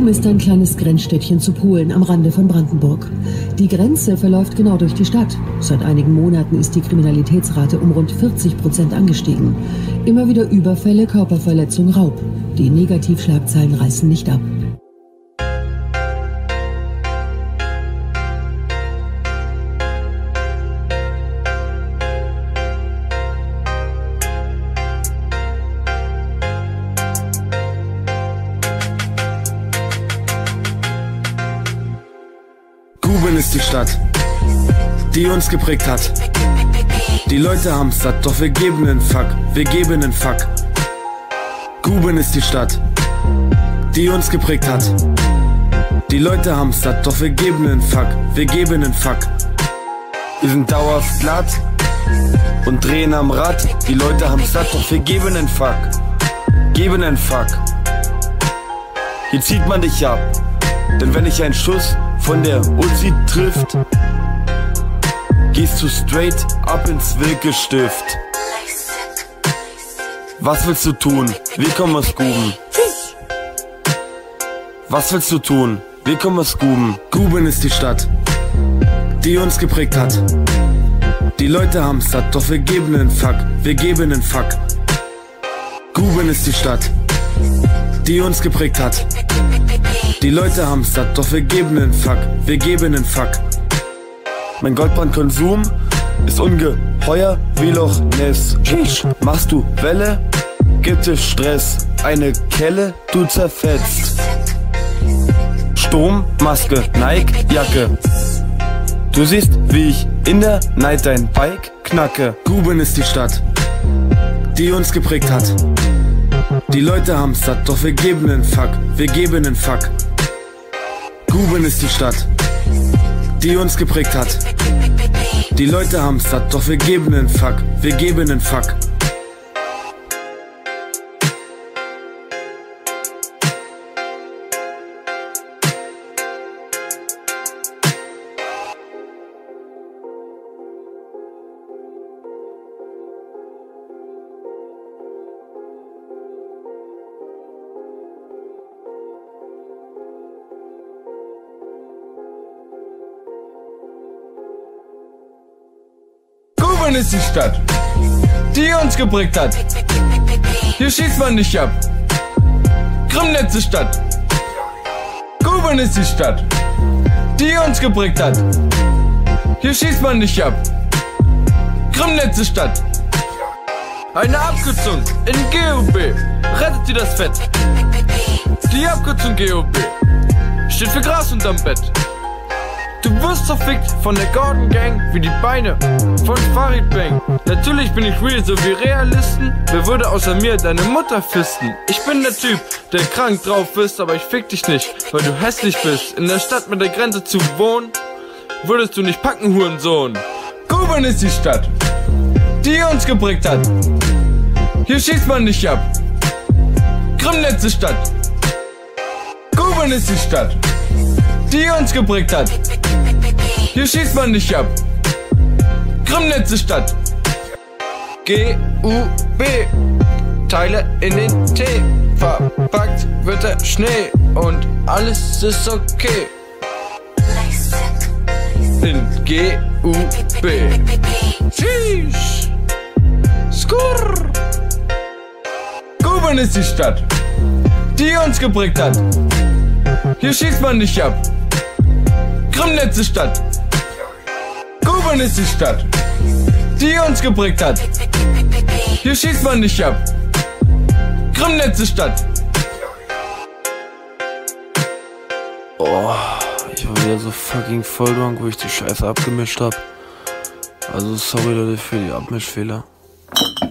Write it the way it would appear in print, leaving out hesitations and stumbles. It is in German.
ist ein kleines Grenzstädtchen zu Polen am Rande von Brandenburg. Die Grenze verläuft genau durch die Stadt. Seit einigen Monaten ist die Kriminalitätsrate um rund 40% angestiegen. Immer wieder Überfälle, Körperverletzung, Raub. Die Negativschlagzeilen reißen nicht ab. Guben ist die Stadt, die uns geprägt hat. Die Leute haben's satt, doch wir geben nen Fuck, wir geben nen Fuck. Guben ist die Stadt, die uns geprägt hat. Die Leute haben's satt, doch wir geben nen Fuck, wir geben nen Fuck. Wir sind dauerhaft glatt und drehen am Rad. Die Leute haben's satt, doch wir geben nen Fuck, geben nen Fuck. Hier zieht man dich ab, denn wenn dich ein Schuss von der Uzi trifft, gehst du straight ab ins Wilkestift. Was willst du tun? Wir kommen aus Guben. Was willst du tun? Wir kommen aus Guben. Guben ist die Stadt, die uns geprägt hat. Die Leute haben's satt, doch wir geben nen Fuck, wir geben nen Fuck. Guben ist die Stadt, die uns geprägt hat. Die Leute haben's satt, doch wir geben nen Fuck, wir geben nen Fuck. Mein Goldbrandkonsum ist ungeheuer wie Loch Ness. Machst du Welle, gibt es Stress. Eine Kelle, du zerfetzt. Sturmmaske, Nike-Jacke. Du siehst, wie ich in der Night dein Bike knacke. Guben ist die Stadt, die uns geprägt hat. Die Leute haben's satt, doch wir geben nen Fuck, wir geben nen Fuck. Guben ist die Stadt, die uns geprägt hat. Die Leute haben's satt, doch wir geben nen Fuck, wir geben nen Fuck. Guben ist die Stadt, die uns geprägt hat. Hier schießt man nicht ab. Grimnitz Stadt. Guben ist die Stadt, die uns geprägt hat. Hier schießt man nicht ab. Grimnitz Stadt. Eine Abkürzung in GOB rettet dir das Fett. Die Abkürzung GOB steht für Gras unterm Bett. Du wirst verfickt von der Gordon Gang wie die Beine von Farid Bang. Natürlich bin ich real, so wie Realisten. Wer würde außer mir deine Mutter fisten? Ich bin der Typ, der krank drauf ist, aber ich fick dich nicht, weil du hässlich bist. In der Stadt mit der Grenze zu wohnen, würdest du nicht packen, Hurensohn. Guben ist die Stadt, die uns geprägt hat. Hier schießt man nicht ab. Grimnitz Stadt. Guben ist die Stadt, die uns geprägt hat. Hier schießt man nicht ab. Grimnitz Stadt. GUB. Teile in den Tee. Verpackt wird der Schnee und alles ist okay. In GUB. Sheesh. Skurr. Guben ist die Stadt, die uns geprägt hat. Hier schießt man nicht ab. Grimnitz Stadt. Guben ist die Stadt, die uns geprägt hat. Hier schießt man nicht ab. Grimnitz Stadt. Oh, ich war wieder so fucking voll drunk, wo ich die Scheiße abgemischt hab. Also sorry Leute für die Abmischfehler.